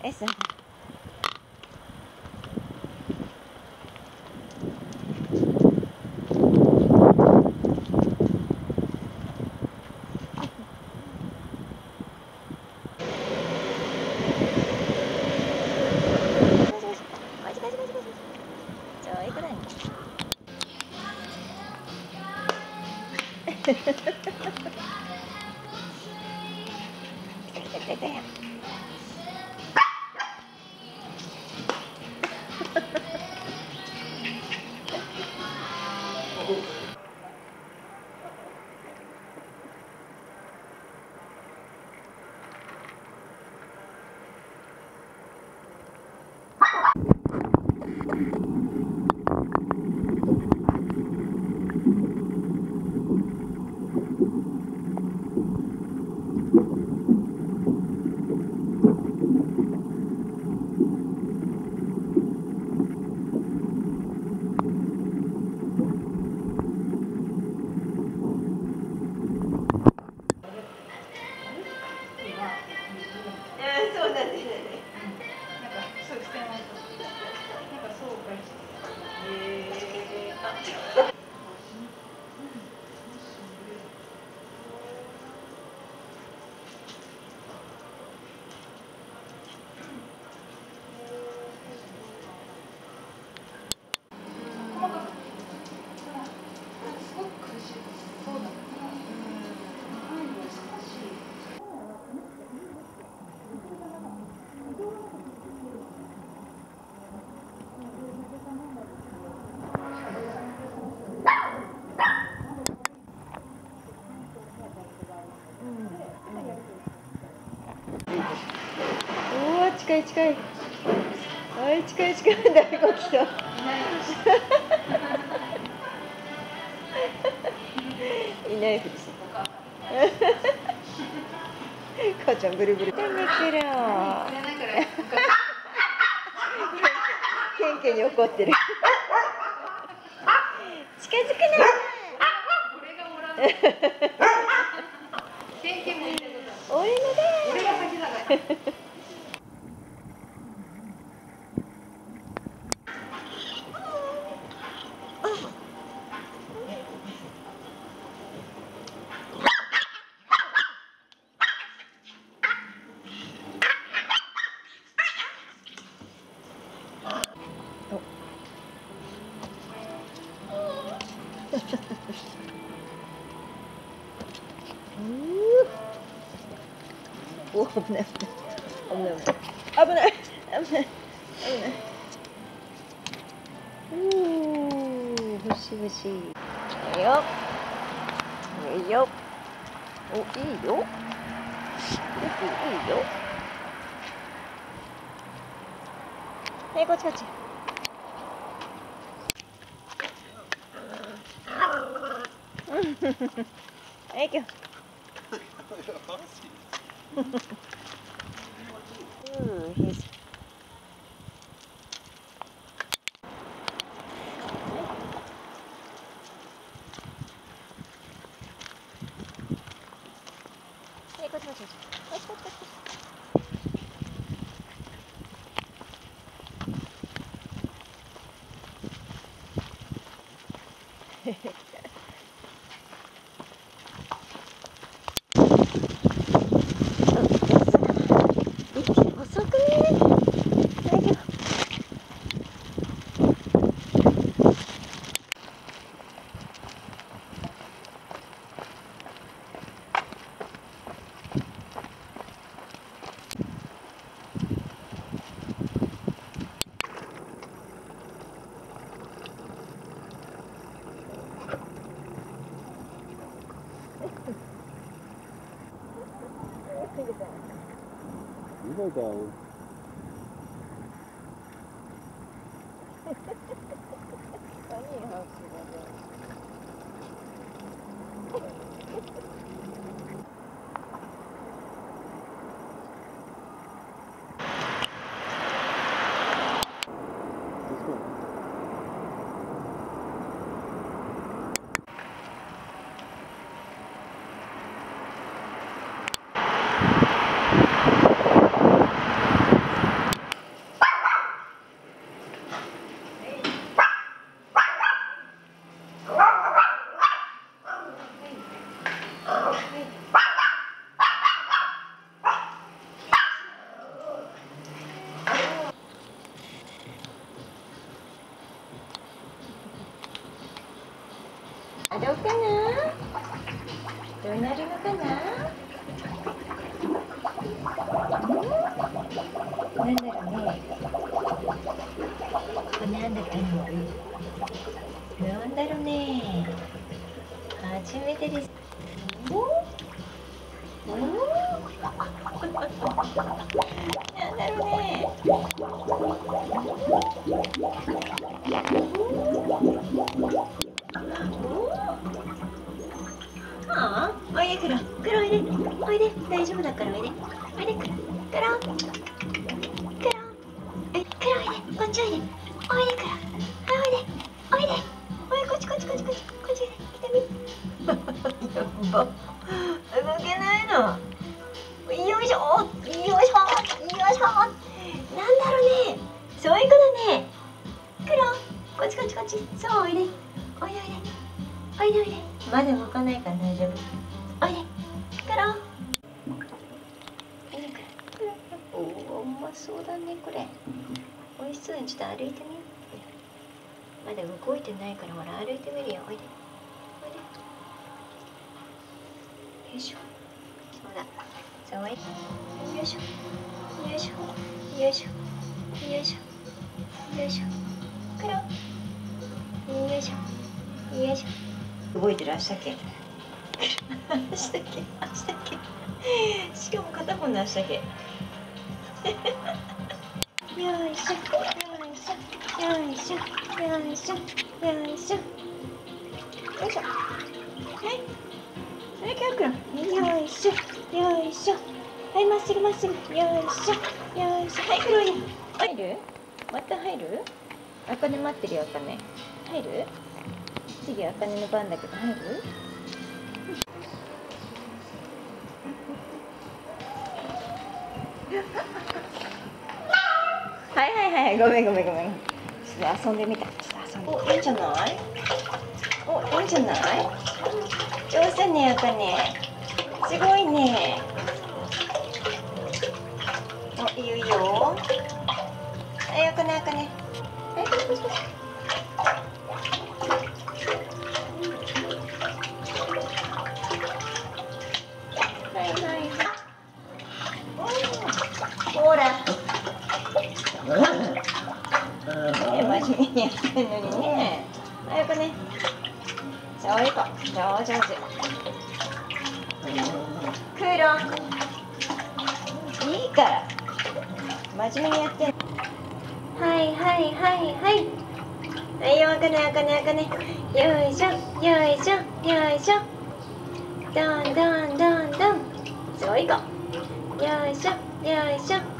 Eso.近い近い。はい、近い近い。誰か来た。いないふりして。母ちゃんブルブル。出てくる。ケンケンに怒ってる。近づくな。俺のだ。俺が先だから。お、危ない危ない危ない危ない危ない危ない。ブシブシ。いいよ。いいよ。お、いいよ。いいよ。はい、こっちこっち。はい、行くよ。He's Hey, go.遅くね。 今だよ。 どうかな。どうなるのかな。なんだろうね。これなんだと思う。なんだろうね。初めてです。おおなんだろうね。ああ、おいでクロ、クロおいで、おいで、大丈夫だからおいで、おいでクロ、クロ、クロ、クロおいで、こっちおいで、おいでクロ、おいで、おいで、おいこっちこっちこっちこっち、こっち来てみ。やば、動けないの。よいしょ、よいしょ、よいしょ、なんだろうね、そういうことね。クロ、こっちこっちこっち、そうおいで、おいでおいで、おいでおいで、まだ動かないから大丈夫。おいで、クロ。おお、うまそうだねこれ。美味しそうにちょっと歩いてみよう。まだ動いてないからほら歩いてみるよ。おいで、おいで。よいしょ。そうだ。そうおいで。よいしょ。よいしょ。よいしょ。よいしょ。よいしょ。クロ。よいしょ。よいしょ。動いてる足だけ。足だけ。足だけ。しかも片方の足だけ。よいしょ。よいしょ。よいしょ。よいしょ。よいしょ。よいしょ。はい。それからよいしょ。よいしょ。はい、まっすぐまっすぐ。よいしょ。よいしょ。はい、黒い。入る？また入る？あかね待ってるよ、あかね。入る？次あかねの番だけど入る？はいはいはい、ごめんごめんごめん。ちょっと遊んでみた。ちょっと遊んで。お、いいんじゃない？お、いいんじゃない？上手ね、あかね。すごいね。お、いいよいいよ。はい、あかねあかね。はい、こっちこっちこっち。はいはいはい。ほら。真面目にやってんのにね。早くね。そういこう。上手。クロ。いいから。真面目にやってんの。はいはいはいはい。はいよ、あかねあかねあかね。よいしょよいしょよいしょ。どんどんどんどん。そういこう。よいしょよいしょ。